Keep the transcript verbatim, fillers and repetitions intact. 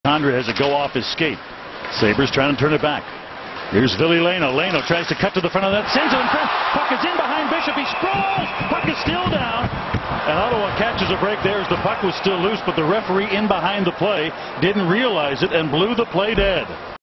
Condra has a go off his skate. Sabres trying to turn it back. Here's Ville Leino. Leino tries to cut to the front of that. Sends it in front. Puck is in behind Bishop. He sprawls. Puck is still down. And Ottawa catches a break there as the puck was still loose, but the referee in behind the play didn't realize it and blew the play dead.